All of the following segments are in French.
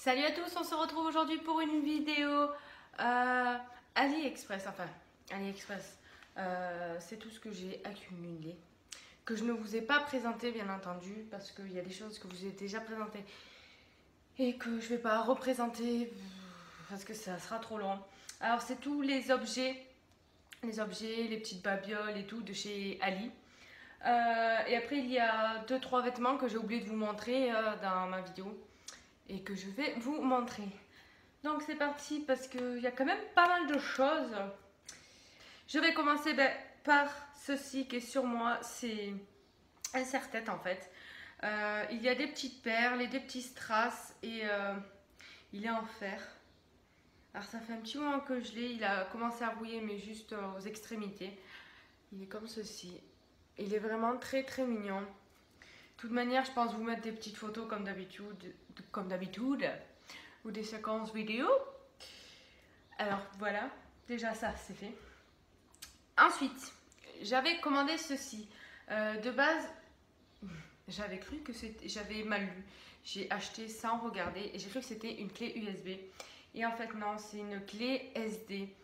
Salut à tous, on se retrouve aujourd'hui pour une vidéo AliExpress, AliExpress, c'est tout ce que j'ai accumulé, que je ne vous ai pas présenté bien entendu, parce qu'il y a des choses que vous avez déjà présentées et que je ne vais pas représenter parce que ça sera trop long. Alors c'est tous les objets, les petites babioles et tout de chez Ali. Et après il y a 2-3 vêtements que j'ai oublié de vous montrer dans ma vidéo et que je vais vous montrer. Donc c'est parti parce qu'il y a quand même pas mal de choses. Je vais commencer par ceci qui est sur moi, c'est un serre-tête en fait. Il y a des petites perles et des petits strass et il est en fer. Alors ça fait un petit moment que je l'ai, il a commencé à rouiller mais juste aux extrémités. Il est comme ceci. Il est vraiment très très mignon. De toute manière, je pense vous mettre des petites photos comme d'habitude, ou des séquences vidéo. Alors voilà, déjà ça c'est fait. Ensuite, j'avais commandé ceci. De base, j'avais cru que c'était, j'avais mal lu. J'ai acheté sans regarder et j'ai cru que c'était une clé USB. Et en fait non, c'est une clé SD.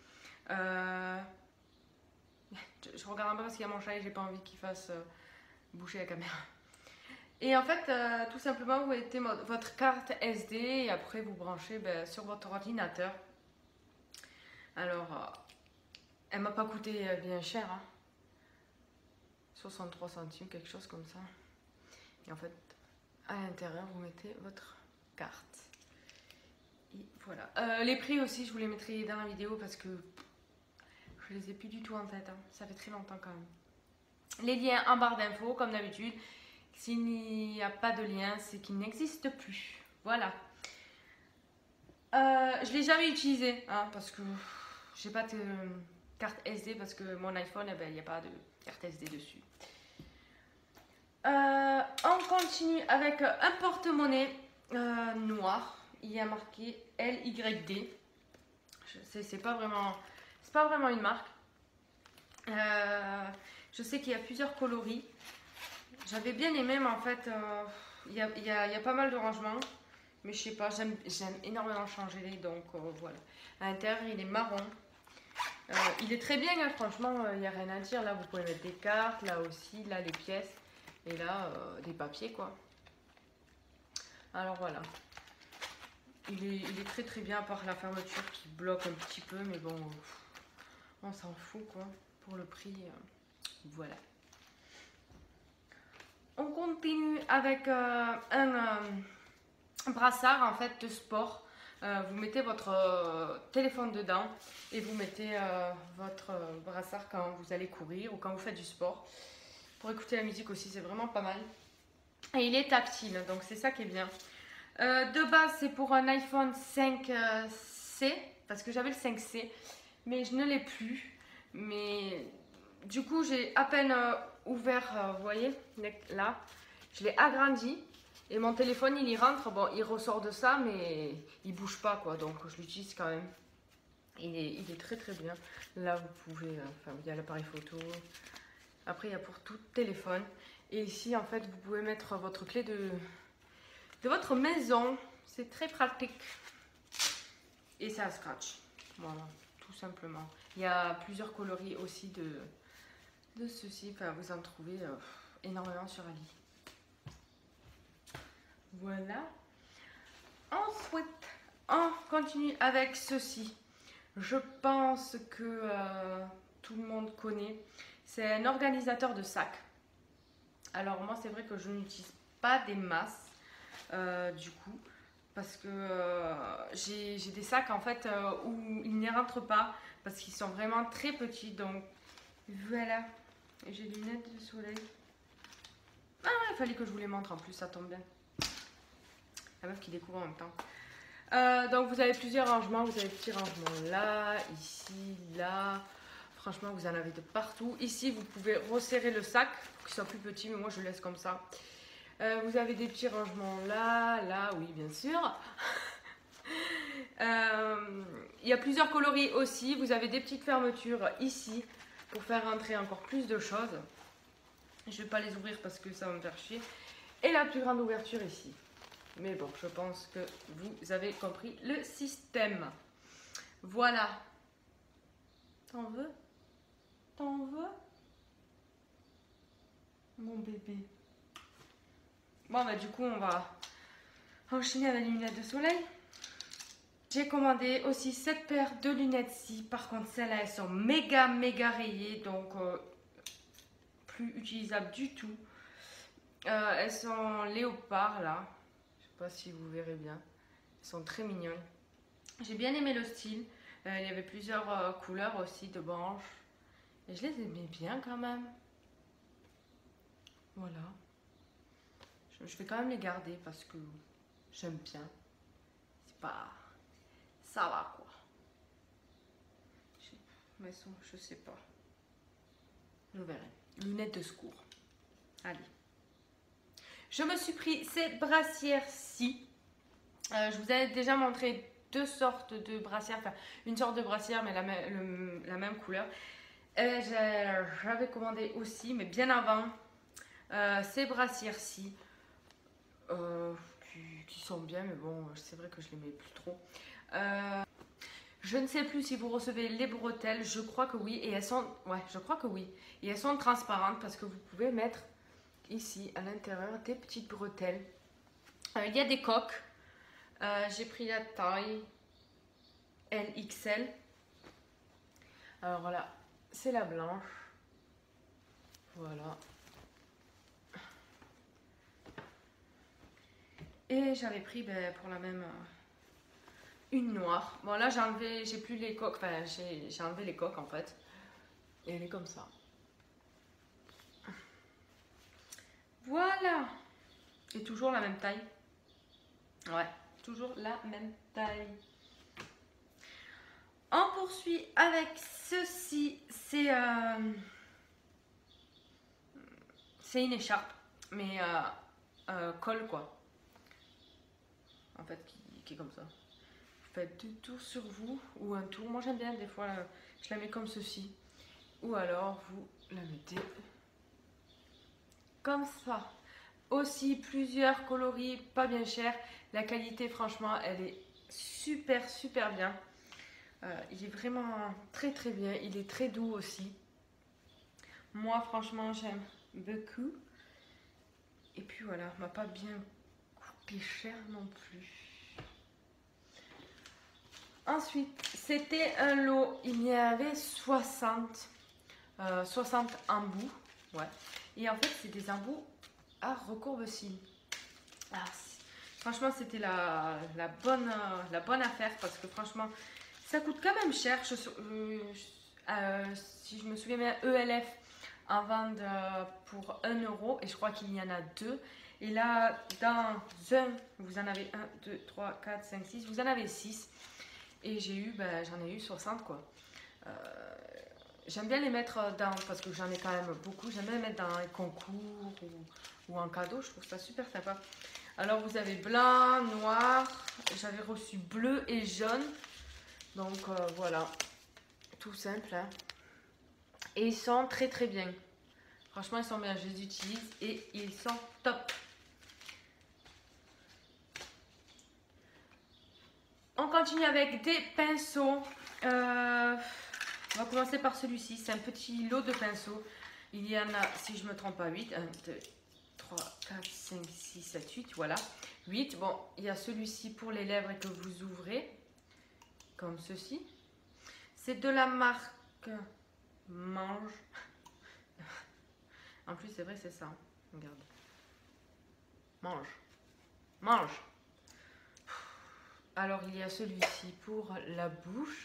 Je regarde un peu parce qu'il y a mon chat et j'ai pas envie qu'il fasse boucher la caméra. Et en fait, tout simplement, vous mettez votre carte SD et après vous branchez sur votre ordinateur. Alors, elle m'a pas coûté bien cher, hein. 63 centimes, quelque chose comme ça. Et en fait, à l'intérieur, vous mettez votre carte. Et voilà. Les prix aussi, je vous les mettrai dans la vidéo parce que je les ai plus du tout en tête, hein. Ça fait très longtemps quand même. Les liens en barre d'infos, comme d'habitude. S'il n'y a pas de lien, c'est qu'il n'existe plus. Voilà. Je ne l'ai jamais utilisé, hein, parce que j'ai pas de carte SD, parce que mon iPhone, il n'y a pas de carte SD dessus. On continue avec un porte-monnaie noir. Il y a marqué LYD. C'est pas vraiment une marque. Je sais qu'il y a plusieurs coloris. J'avais bien aimé, mais en fait, il y a pas mal de rangements. Mais je sais pas, j'aime énormément changer les, donc voilà. À l'intérieur, il est marron. Il est très bien, hein, franchement, il n'y a rien à dire. Là, vous pouvez mettre des cartes, là aussi, là, les pièces. Et là, des papiers, quoi. Alors voilà. Il est très très bien, à part la fermeture qui bloque un petit peu. Mais bon, on s'en fout, quoi. Pour le prix, voilà. On continue avec un brassard en fait de sport. Vous mettez votre téléphone dedans et vous mettez votre brassard quand vous allez courir ou quand vous faites du sport. Pour écouter la musique aussi, c'est vraiment pas mal. Et il est tactile, donc c'est ça qui est bien. De base, c'est pour un iPhone 5C, parce que j'avais le 5C, mais je ne l'ai plus. Mais du coup, j'ai à peine ouvert, vous voyez, là, je l'ai agrandi. Et mon téléphone, il y rentre, bon, il ressort de ça, mais il bouge pas, quoi. Donc, je l'utilise quand même. Il est très, très bien. Là, vous pouvez, il y a l'appareil photo. Après, il y a pour tout téléphone. Et ici, en fait, vous pouvez mettre votre clé de votre maison. C'est très pratique. Et ça scratch. Voilà, tout simplement. Il y a plusieurs coloris aussi de ceci. Enfin, vous en trouvez énormément sur Ali. Voilà. Ensuite, on continue avec ceci. Je pense que tout le monde connaît. C'est un organisateur de sacs. Alors moi, c'est vrai que je n'utilise pas des masses du coup. Parce que j'ai des sacs en fait où ils n'y rentrent pas. Parce qu'ils sont vraiment très petits. Donc voilà. J'ai des lunettes de soleil. Ah, il fallait que je vous les montre en plus, ça tombe bien. La meuf qui découvre en même temps. Donc vous avez plusieurs rangements. Vous avez petits rangements là, ici, là. Franchement, vous en avez de partout. Ici, vous pouvez resserrer le sac pour qu'il soit plus petit, mais moi je le laisse comme ça. Vous avez des petits rangements là, là, oui, bien sûr. Il y a plusieurs coloris aussi. Vous avez des petites fermetures ici pour faire rentrer encore plus de choses. Je ne vais pas les ouvrir parce que ça va me faire chier. Et la plus grande ouverture ici. Mais bon, je pense que vous avez compris le système. Voilà. T'en veux? T'en veux? Mon bébé. Bon, bah du coup, on va enchaîner avec les lunettes de soleil. J'ai commandé aussi cette paire de lunettes-ci. Par contre, celles-là, elles sont méga rayées. Donc, plus utilisables du tout. Elles sont léopard, là. Je sais pas si vous verrez bien. Elles sont très mignonnes. J'ai bien aimé le style. Il y avait plusieurs couleurs aussi de branches. Et je les aimais bien quand même. Voilà. Je vais quand même les garder parce que j'aime bien. C'est pas... Ça va quoi. Mais je sais pas. Je verrai. Lunettes de secours. Allez. Je me suis pris ces brassières-ci. Je vous avais déjà montré deux sortes de brassières. Enfin, une sorte de brassière, mais la même couleur. J'avais commandé aussi, mais bien avant, ces brassières-ci. Qui sont bien, mais bon, c'est vrai que je les mets plus trop. Je ne sais plus si vous recevez les bretelles, je crois que oui, et elles sont, ouais, je crois que oui, et elles sont transparentes parce que vous pouvez mettre ici à l'intérieur des petites bretelles. Il y a des coques. J'ai pris la taille LXL. Alors voilà, c'est la blanche. Voilà. Et j'avais pris pour la même une noire. Bon là j'ai plus les coques, enfin j'ai enlevé les coques en fait. Et elle est comme ça. Voilà. Et toujours la même taille. Ouais, toujours la même taille. On poursuit avec ceci. C'est une écharpe, mais colle quoi. En fait, qui est comme ça. Vous faites deux tours sur vous ou un tour. Moi j'aime bien des fois, je la mets comme ceci. Ou alors vous la mettez comme ça. Aussi plusieurs coloris, pas bien cher. La qualité franchement elle est super bien. Il est vraiment très bien. Il est très doux aussi. Moi franchement j'aime beaucoup. Et puis voilà, m'a pas bien coûté cher non plus. Ensuite, c'était un lot. Il y avait 60 embouts. Ouais. Et en fait, c'est des embouts à recourbe-cils. Franchement, c'était la bonne affaire parce que franchement, ça coûte quand même cher. Si je me souviens bien, ELF en vente pour 1 € et je crois qu'il y en a 2. Et là, dans un, vous en avez 1, 2, 3, 4, 5, 6. Vous en avez 6. Et j'en ai eu 60 quoi. J'aime bien les mettre dans, parce que j'en ai quand même beaucoup, j'aime bien les mettre dans les concours ou en cadeau, je trouve ça super sympa. Alors vous avez blanc, noir, j'avais reçu bleu et jaune. Donc voilà, tout simple. Hein. Et ils sont très bien. Franchement ils sont bien, je les utilise et ils sont top. On continue avec des pinceaux. On va commencer par celui-ci. C'est un petit lot de pinceaux. Il y en a, si je ne me trompe pas, 8. 1, 2, 3, 4, 5, 6, 7, 8. Voilà. 8. Bon, il y a celui-ci pour les lèvres que vous ouvrez. Comme ceci. C'est de la marque Mange. En plus, c'est vrai, c'est ça. Regardez. Mange. Mange. Alors, il y a celui-ci pour la bouche.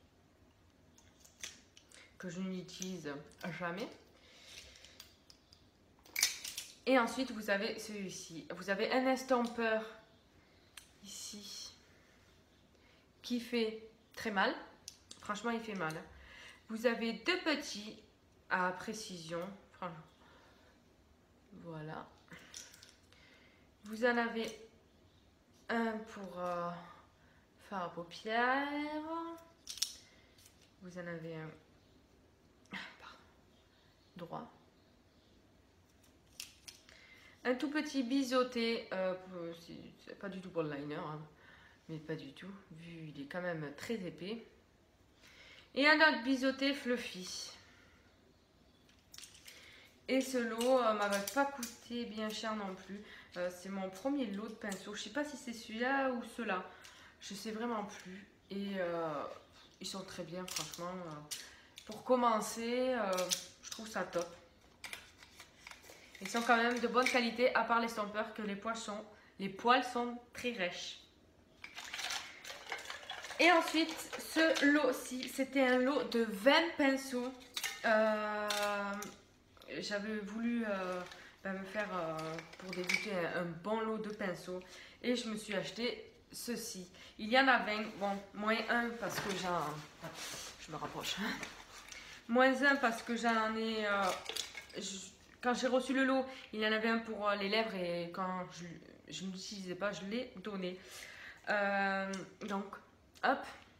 Que je n'utilise jamais. Et ensuite, vous avez celui-ci. Vous avez un estompeur ici qui fait très mal. Franchement, il fait mal. Vous avez deux petits à précision. Voilà. Vous en avez un pour faire à paupières. Vous en avez un droit. Un tout petit biseauté, c'est pas du tout pour le liner, hein, mais pas du tout, vu il est quand même très épais. Et un autre biseauté fluffy. Et ce lot m'avait pas coûté bien cher non plus. C'est mon premier lot de pinceaux. Je sais pas si c'est celui-là ou ceux-là. Je sais vraiment plus. Et ils sont très bien, franchement. Pour commencer, je trouve ça top. Ils sont quand même de bonne qualité, à part les stompers, que les poils sont très rêches. Et ensuite, ce lot-ci, c'était un lot de 20 pinceaux. J'avais voulu me faire, pour débuter, un bon lot de pinceaux. Et je me suis acheté ceci. Il y en a 20, bon, moins 1 parce que je me rapproche. Moins 1 parce que j'en ai... quand j'ai reçu le lot, il y en avait un pour les lèvres et quand je ne l'utilisais pas, je l'ai donné. Donc, hop.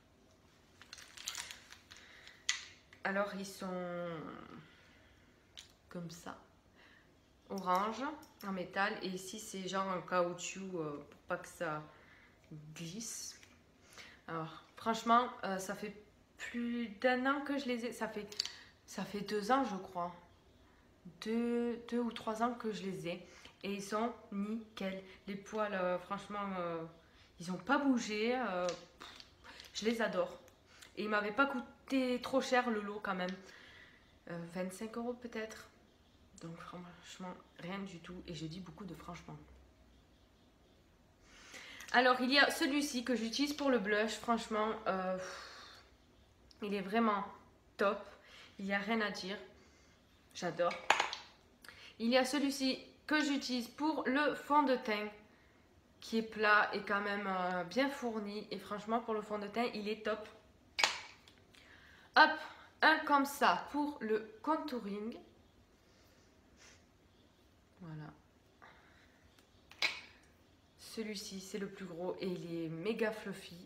Alors, ils sont comme ça. Orange, en métal. Et ici, c'est genre un caoutchouc pour pas que ça glisse. Alors, franchement, ça fait plus d'1 an que je les ai. Ça fait 2 ans, je crois. 2 ou 3 ans que je les ai. Et ils sont nickel. Les poils, franchement, ils n'ont pas bougé. Je les adore. Et ils m'avaient pas coûté trop cher le lot quand même. 25 € peut-être. Donc franchement, rien du tout. Et je dis beaucoup de franchement. Alors, il y a celui-ci que j'utilise pour le blush. Franchement, il est vraiment top. Il n'y a rien à dire. J'adore. Il y a celui-ci que j'utilise pour le fond de teint, qui est plat et quand même bien fourni. Et franchement, pour le fond de teint, il est top. Hop, un comme ça pour le contouring. Voilà. Celui-ci, c'est le plus gros et il est méga fluffy.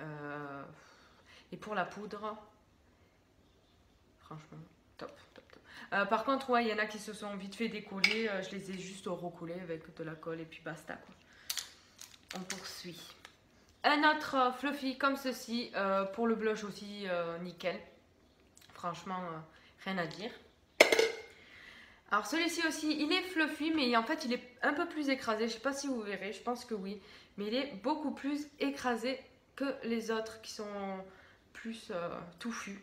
Et pour la poudre, franchement, top, top, top. Par contre, ouais, il y en a qui se sont vite fait décoller. Je les ai juste recollés avec de la colle et puis basta, quoi. On poursuit. Un autre fluffy comme ceci, pour le blush aussi, nickel. Franchement, rien à dire. Alors celui-ci aussi, il est fluffy, mais en fait il est un peu plus écrasé. Je ne sais pas si vous verrez, je pense que oui. Mais il est beaucoup plus écrasé que les autres qui sont plus touffus.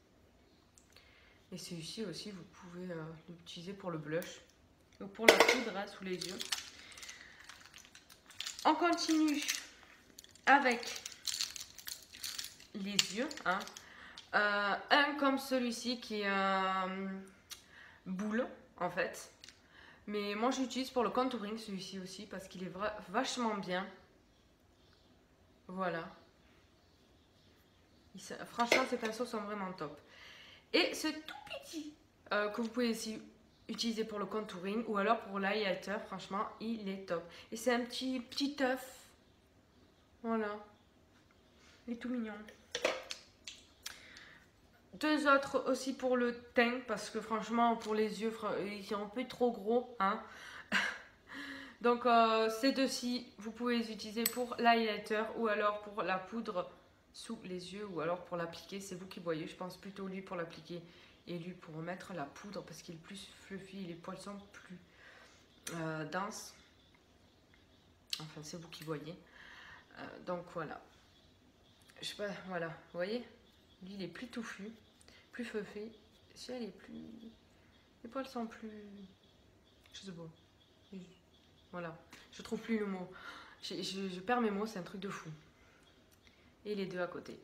Et celui-ci aussi, vous pouvez l'utiliser pour le blush. Ou pour la poudre, hein, sous les yeux. On continue avec les yeux. Hein. Un comme celui-ci qui est boule en fait. Mais moi j'utilise pour le contouring celui-ci aussi parce qu'il est vachement bien. Voilà. Franchement ces pinceaux sont vraiment top. Et ce tout petit que vous pouvez aussi utiliser pour le contouring ou alors pour l'highlighter, franchement il est top. Et c'est un petit œuf. Voilà. Il est tout mignon. Deux autres aussi pour le teint, parce que franchement, pour les yeux, ils sont un peu trop gros. Hein. Donc, ces deux-ci, vous pouvez les utiliser pour l'highlighter ou alors pour la poudre sous les yeux ou alors pour l'appliquer. C'est vous qui voyez. Je pense plutôt lui pour l'appliquer et lui pour mettre la poudre parce qu'il est plus fluffy et les poils sont plus denses. Enfin, c'est vous qui voyez. Donc, voilà. Je sais pas, voilà. Vous voyez? Lui, il est plus touffu. Plus feuffé, si elle est plus... Les poils sont plus... Je sais pas. Voilà, je trouve plus le mot. Je perds mes mots, c'est un truc de fou. Et les deux à côté.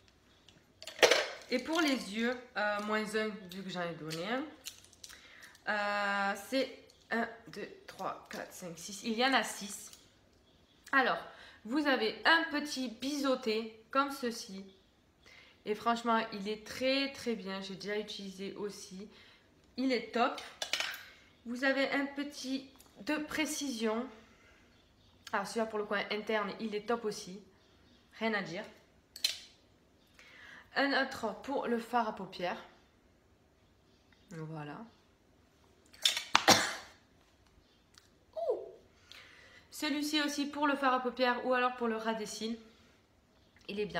Et pour les yeux, moins 1, vu que j'en ai donné un. C'est 1, 2, 3, 4, 5, 6. Il y en a 6. Alors, vous avez un petit biseauté comme ceci. Et franchement, il est très très bien. J'ai déjà utilisé aussi. Il est top. Vous avez un petit de précision. Alors celui-là pour le coin interne, il est top aussi. Rien à dire. Un autre pour le fard à paupières. Voilà. Celui-ci aussi pour le fard à paupières ou alors pour le ras des cils. Il est bien.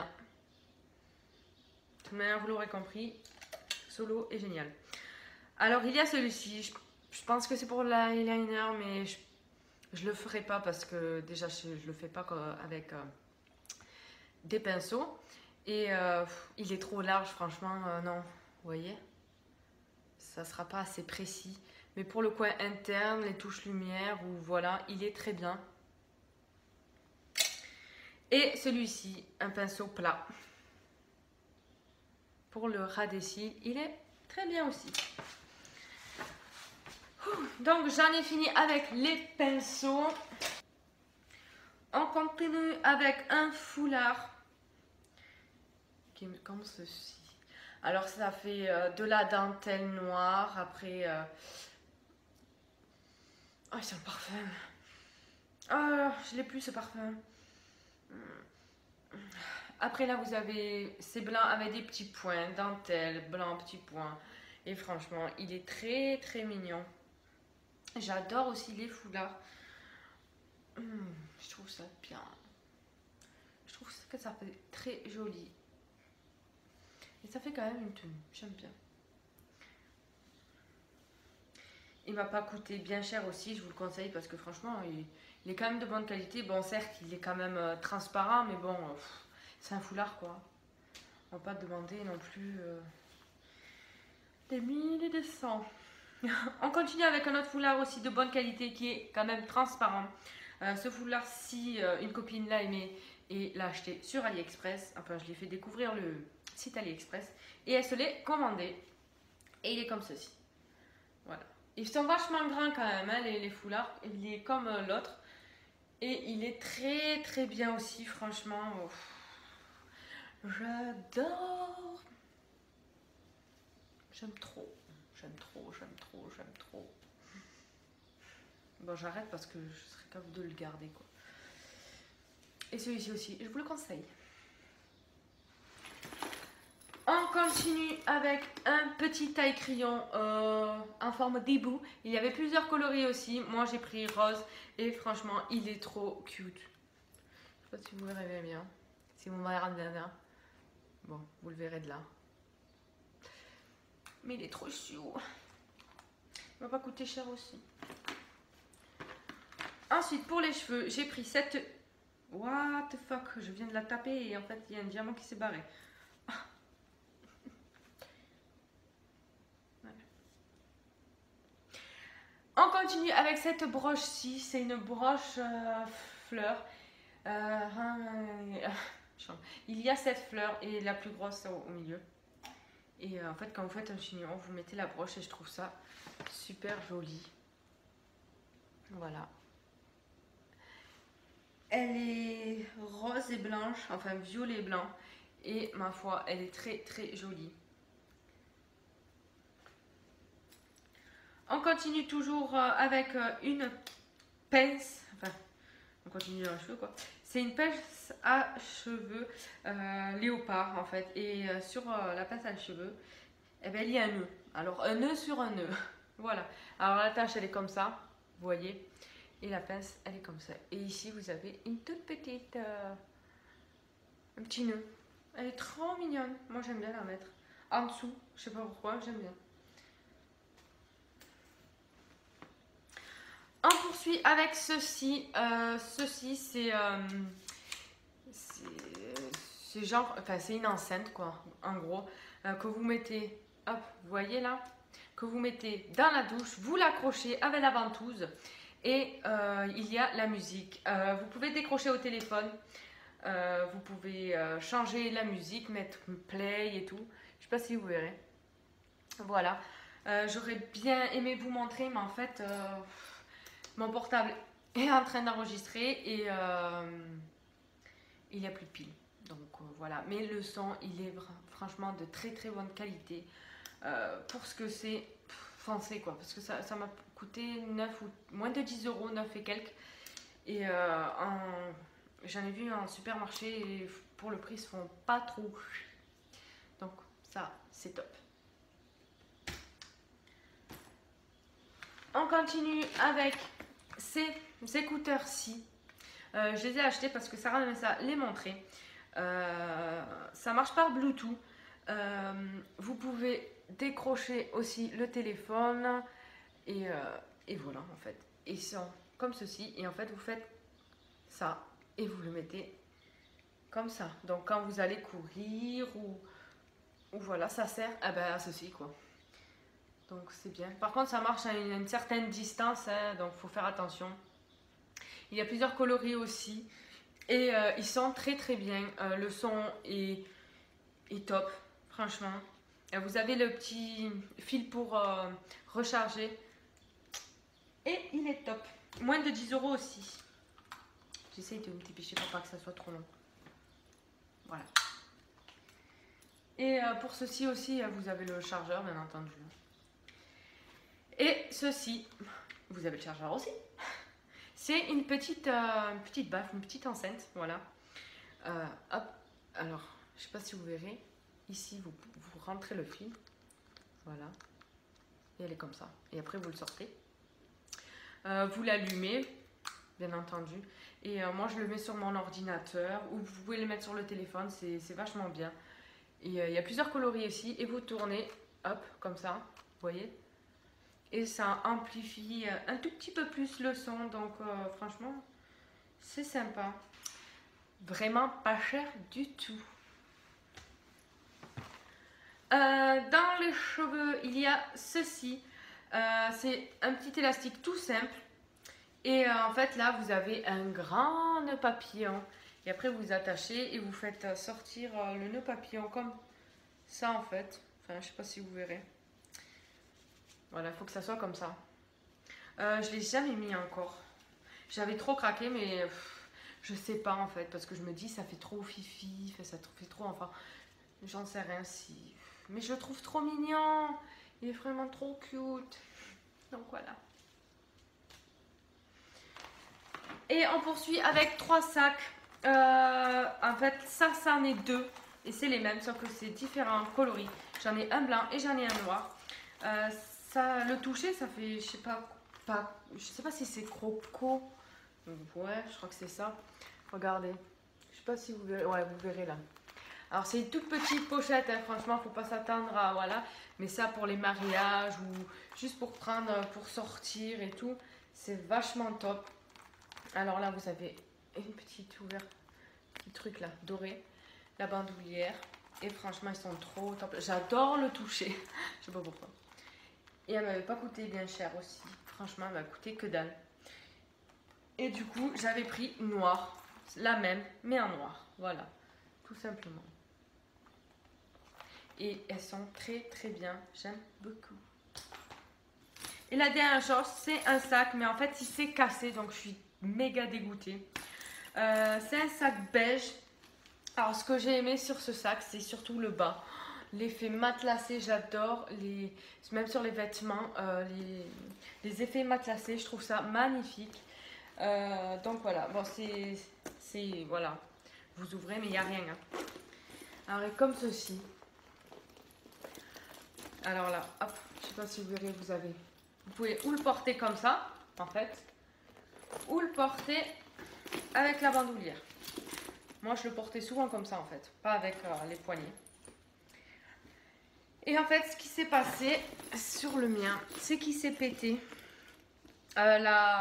De toute manière, vous l'aurez compris, Solo est génial. Alors, il y a celui-ci. Je pense que c'est pour l'eyeliner, mais je le ferai pas parce que déjà, je le fais pas avec des pinceaux. Et il est trop large, franchement, non. Vous voyez? Ça sera pas assez précis. Mais pour le coin interne, les touches lumière, ou voilà, il est très bien. Et celui-ci, un pinceau plat. Pour le ras des cils, il est très bien aussi. Donc j'en ai fini avec les pinceaux. On continue avec un foulard. Qui est comme ceci. Alors ça fait de la dentelle noire. Après... Oh, c'est un parfum. Oh, je l'ai plus ce parfum. Après là vous avez, c'est blanc avec des petits points, dentelle, blanc, petits points. Et franchement, il est très très mignon. J'adore aussi les foulards. Je trouve ça bien. Je trouve que ça fait très joli. Et ça fait quand même une tenue. J'aime bien. Il m'a pas coûté bien cher aussi, je vous le conseille parce que franchement, il est quand même de bonne qualité. Bon, certes, il est quand même transparent, mais bon, c'est un foulard quoi. On va pas demander non plus des mille et des cents. On continue avec un autre foulard aussi de bonne qualité qui est quand même transparent. Ce foulard-ci, une copine l'a aimé et l'a acheté sur AliExpress. Enfin, je lui ai fait découvrir le site AliExpress et elle se l'est commandé. Et il est comme ceci. Voilà. Ils sont vachement grands quand même, hein, les foulards. Il est comme l'autre. Et il est très très bien aussi, franchement. J'adore. J'aime trop. J'aime trop, j'aime trop, j'aime trop. Bon, j'arrête parce que je serais capable de le garder, quoi. Et celui-ci aussi, je vous le conseille. On continue avec un petit taille-crayon en forme d'hibou. Il y avait plusieurs coloris aussi. Moi, j'ai pris rose et franchement, il est trop cute. Je sais pas si vous verrez bien. Si vous m'avez regardé bien. Bon, vous le verrez de là. Mais il est trop chou. Il va pas coûter cher aussi. Ensuite, pour les cheveux, j'ai pris cette... What the fuck, je viens de la taper et en fait, il y a un diamant qui s'est barré. On continue avec cette broche-ci. C'est une broche fleur. Il y a cette fleur et la plus grosse au milieu. Et en fait, quand vous faites un chignon, vous mettez la broche et je trouve ça super joli. Voilà. Elle est rose et blanche, enfin violet et blanc. Et ma foi, elle est très très jolie. On continue toujours avec une pince. Enfin, on continue dans les cheveux quoi. C'est une pince à cheveux léopard en fait. Et sur la pince à cheveux, eh ben, il y a un nœud. Alors un nœud sur un nœud. Voilà. Alors la tâche elle est comme ça, vous voyez. Et la pince elle est comme ça. Et ici vous avez une toute petite, un petit nœud. Elle est trop mignonne. Moi j'aime bien la mettre en dessous. Je sais pas pourquoi, j'aime bien. On poursuit avec ceci. Ceci c'est genre, enfin c'est une enceinte quoi, en gros, que vous mettez, hop, vous voyez là, que vous mettez dans la douche, vous l'accrochez avec la ventouse et il y a la musique. Vous pouvez décrocher au téléphone, vous pouvez changer la musique, mettre play et tout. Je sais pas si vous verrez. Voilà. J'aurais bien aimé vous montrer, mais en fait, mon portable est en train d'enregistrer et il n'y a plus de pile. Donc voilà, mais le son il est franchement de très très bonne qualité pour ce que c'est français quoi, parce que ça m'a coûté 9 ou moins de 10 euros, 9 et quelques. Et j'en ai vu en supermarché et pour le prix ils se font pas trop. Donc ça c'est top. On continue avec ces écouteurs-ci, je les ai achetés parce que Sarah aimait ça les montrer. Ça marche par Bluetooth. Vous pouvez décrocher aussi le téléphone et voilà en fait. Ils sont comme ceci et en fait vous faites ça et vous le mettez comme ça. Donc quand vous allez courir ou voilà, ça sert à ceci quoi. Donc c'est bien. Par contre ça marche à une certaine distance, hein, donc il faut faire attention. Il y a plusieurs coloris aussi et ils sont très très bien. Le son est top, franchement. Vous avez le petit fil pour recharger et il est top. Moins de 10 € aussi. J'essaye de me dépêcher pour pas que ça soit trop long. Voilà. Et pour ceci aussi, vous avez le chargeur, bien entendu. Et ceci, vous avez le chargeur aussi. C'est une petite baffe, une petite enceinte, voilà. Hop, alors, je sais pas si vous verrez. Ici, vous rentrez le fil, voilà. Et elle est comme ça. Et après, vous le sortez. Vous l'allumez, bien entendu. Et moi, je le mets sur mon ordinateur. Ou vous pouvez le mettre sur le téléphone, c'est vachement bien. Et il y a plusieurs coloris ici. Et vous tournez, hop, comme ça, vous voyez. Et ça amplifie un tout petit peu plus le son. Donc, franchement, c'est sympa. Vraiment pas cher du tout. Dans les cheveux, il y a ceci. C'est un petit élastique tout simple. Et en fait, là, vous avez un grand nœud papillon. Et après, vous attachez et vous faites sortir le nœud papillon comme ça, en fait. Enfin, je sais pas si vous verrez. Voilà, il faut que ça soit comme ça. Je l'ai jamais mis encore. J'avais trop craqué, mais je sais pas, en fait. Parce que je me dis, ça fait trop fifi. Ça fait trop, enfin, j'en sais rien si... Mais je le trouve trop mignon. Il est vraiment trop cute. Donc, voilà. Et on poursuit avec 3 sacs. En fait, ça en est 2. Et c'est les mêmes, sauf que c'est différents coloris. J'en ai un blanc et j'en ai un noir. Le toucher, ça fait, je sais pas si c'est croco. Ouais, je crois que c'est ça. Regardez. Je sais pas si vous verrez. Ouais, vous verrez là. Alors, c'est une toute petite pochette. Hein. Franchement, faut pas s'attendre à... Voilà. Mais ça, pour les mariages ou juste pour prendre, pour sortir et tout. C'est vachement top. Alors là, vous avez une petite petit truc là, doré, la bandoulière. Et franchement, ils sont trop top. J'adore le toucher. Je sais pas pourquoi. Et elle m'avait pas coûté bien cher aussi. Franchement, elle m'a coûté que dalle. Et du coup, j'avais pris noir. La même, mais en noir. Voilà, tout simplement. Et elles sont très très bien. J'aime beaucoup. Et la dernière chose, c'est un sac. Mais en fait, il s'est cassé. Donc, je suis méga dégoûtée. C'est un sac beige. Alors ce que j'ai aimé sur ce sac, c'est surtout le bas. L'effet matelassé, j'adore. Même sur les vêtements, les effets matelassés, je trouve ça magnifique. Donc voilà, bon voilà. Vous ouvrez mais il n'y a rien. Hein. Alors comme ceci. Alors là, hop, je sais pas si vous verrez, vous pouvez ou le porter comme ça, en fait, ou le porter avec la bandoulière. Moi, je le portais souvent comme ça, en fait, pas avec les poignets. Et en fait, ce qui s'est passé sur le mien, c'est qu'il s'est pété. Ouais,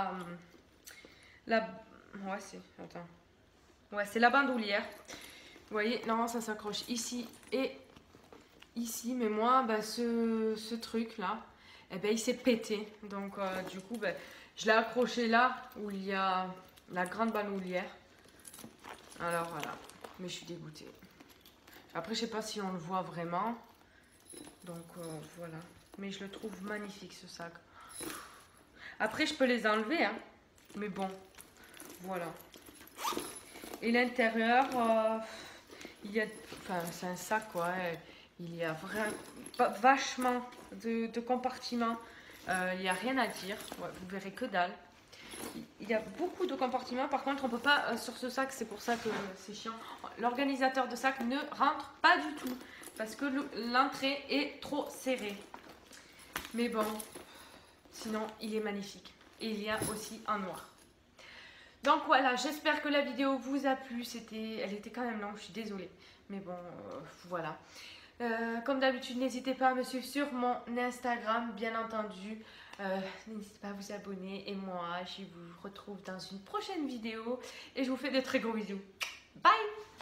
attends. Ouais, c'est la bandoulière. Vous voyez, non, ça s'accroche ici et ici. Mais moi, bah, ce truc-là, eh ben, il s'est pété. Donc, du coup, bah, je l'ai accroché là où il y a la grande bandoulière. Alors voilà, mais je suis dégoûtée. Après, je sais pas si on le voit vraiment. Donc voilà, mais je le trouve magnifique ce sac. Après, je peux les enlever, hein. Mais bon, voilà. Et l'intérieur, il y a, enfin, c'est un sac quoi. Il y a vraiment vachement de compartiments. Il n'y a rien à dire. Ouais, vous verrez que dalle. Il y a beaucoup de compartiments. Par contre, on peut pas sur ce sac. C'est pour ça que c'est chiant. L'organisateur de sac ne rentre pas du tout parce que l'entrée est trop serrée. Mais bon, sinon, il est magnifique. et il y a aussi en noir. Donc voilà, j'espère que la vidéo vous a plu. Elle était quand même longue, je suis désolée. Mais bon, voilà. Comme d'habitude, n'hésitez pas à me suivre sur mon Instagram, bien entendu. N'hésitez pas à vous abonner. Et moi, je vous retrouve dans une prochaine vidéo. Et je vous fais de très gros bisous. Bye.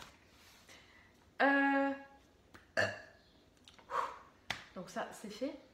Donc ça, c'est fait.